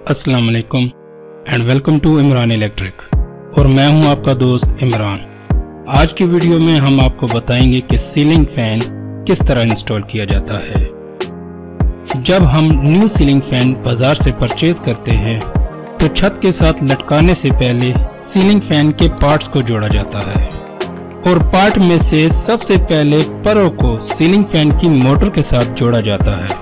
अस्सलाम वालेकुम and welcome to Imran electric. और मैं हूं आपका दोस्त इमरान। आज की वीडियो में हम आपको बताएंगे कि सीलिंग फैन किस तरह इंस्टॉल किया जाता है। जब हम न्यू सीलिंग फैन बाजार से परचेज करते हैं तो छत के साथ लटकाने से पहले सीलिंग फैन के पार्ट्स को जोड़ा जाता है और पार्ट में से सबसे पहले परों को सीलिंग फैन की मोटर के साथ जोड़ा जाता है।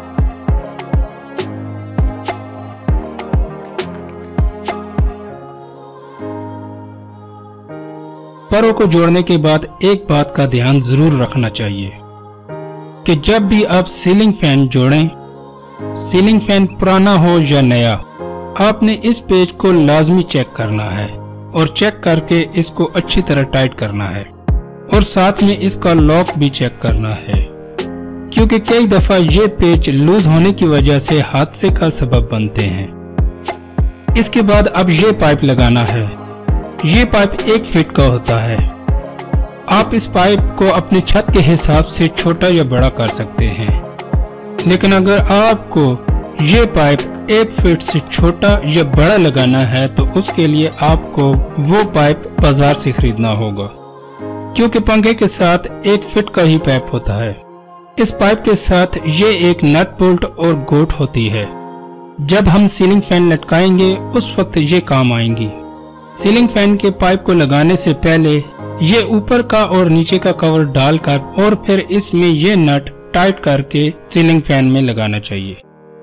परों को जोड़ने के बाद एक बात का ध्यान जरूर रखना चाहिए कि जब भी आप सीलिंग फैन जोड़ें, सीलिंग फैन पुराना हो या नया, आपने इस पेज को लाजमी चेक करना है और चेक करके इसको अच्छी तरह टाइट करना है और साथ में इसका लॉक भी चेक करना है, क्योंकि कई दफा ये पेज लूज होने की वजह से हादसे का सबब बनते हैं। इसके बाद अब ये पाइप लगाना है। ये पाइप 1 फीट का होता है। आप इस पाइप को अपनी छत के हिसाब से छोटा या बड़ा कर सकते हैं, लेकिन अगर आपको ये पाइप 1 फीट से छोटा या बड़ा लगाना है तो उसके लिए आपको वो पाइप बाजार से खरीदना होगा, क्योंकि पंखे के साथ 1 फीट का ही पाइप होता है। इस पाइप के साथ ये एक नट बोल्ट और गोट होती है। जब हम सीलिंग फैन लटकाएंगे उस वक्त ये काम आएंगी। सीलिंग फैन के पाइप को लगाने से पहले ये ऊपर का और नीचे का कवर डालकर और फिर इसमें ये नट टाइट करके सीलिंग फैन में लगाना चाहिए।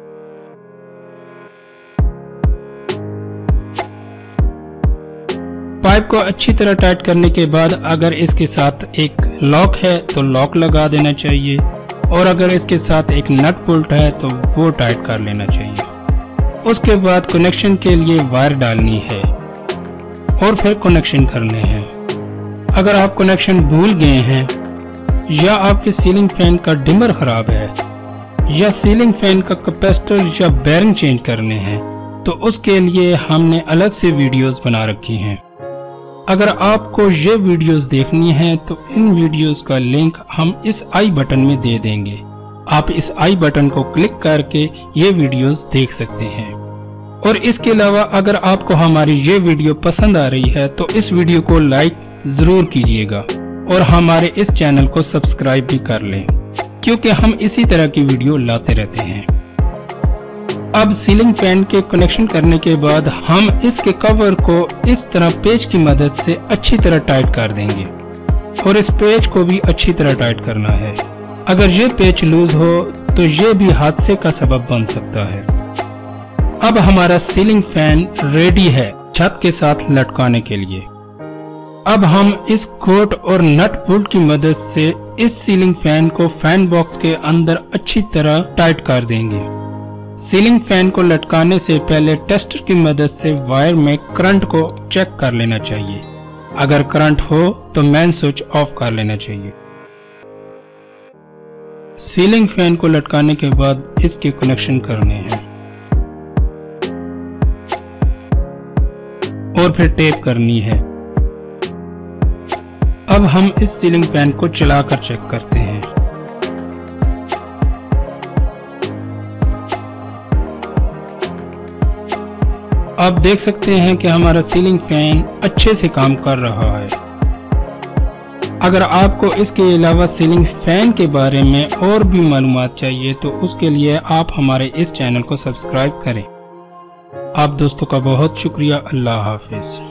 पाइप को अच्छी तरह टाइट करने के बाद अगर इसके साथ एक लॉक है तो लॉक लगा देना चाहिए और अगर इसके साथ एक नट बोल्ट है तो वो टाइट कर लेना चाहिए। उसके बाद कनेक्शन के लिए वायर डालनी है और फिर कनेक्शन करने हैं। अगर आप कनेक्शन भूल गए हैं या आपके सीलिंग फैन का डिमर खराब है या सीलिंग फैन का कैपेसिटर या बेरिंग चेंज करने हैं तो उसके लिए हमने अलग से वीडियोस बना रखी हैं। अगर आपको ये वीडियोस देखनी है तो इन वीडियोस का लिंक हम इस आई बटन में दे देंगे। आप इस आई बटन को क्लिक करके ये वीडियोस देख सकते हैं। और इसके अलावा अगर आपको हमारी ये वीडियो पसंद आ रही है तो इस वीडियो को लाइक जरूर कीजिएगा और हमारे इस चैनल को सब्सक्राइब भी कर लें, क्योंकि हम इसी तरह की वीडियो लाते रहते हैं। अब सीलिंग फैन के कनेक्शन करने के बाद हम इसके कवर को इस तरह पेच की मदद से अच्छी तरह टाइट कर देंगे और इस पेच को भी अच्छी तरह टाइट करना है। अगर ये पेच लूज हो तो ये भी हादसे का सबब बन सकता है। अब हमारा सीलिंग फैन रेडी है छत के साथ लटकाने के लिए। अब हम इस गोट और नट बोल्ट की मदद से इस सीलिंग फैन को फैन बॉक्स के अंदर अच्छी तरह टाइट कर देंगे। सीलिंग फैन को लटकाने से पहले टेस्टर की मदद से वायर में करंट को चेक कर लेना चाहिए। अगर करंट हो तो मेन स्विच ऑफ कर लेना चाहिए। सीलिंग फैन को लटकाने के बाद इसके कनेक्शन करने हैं और फिर टेप करनी है। अब हम इस सीलिंग फैन को चलाकर चेक करते हैं। आप देख सकते हैं कि हमारा सीलिंग फैन अच्छे से काम कर रहा है। अगर आपको इसके अलावा सीलिंग फैन के बारे में और भी मालूमात चाहिए तो उसके लिए आप हमारे इस चैनल को सब्सक्राइब करें। आप दोस्तों का बहुत शुक्रिया। अल्लाह हाफिज।